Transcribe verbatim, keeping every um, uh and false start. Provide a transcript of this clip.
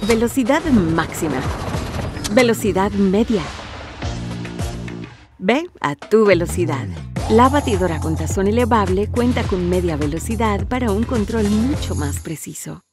Velocidad máxima. Velocidad media. Ve a tu velocidad. La batidora con tazón elevable cuenta con media velocidad para un control mucho más preciso.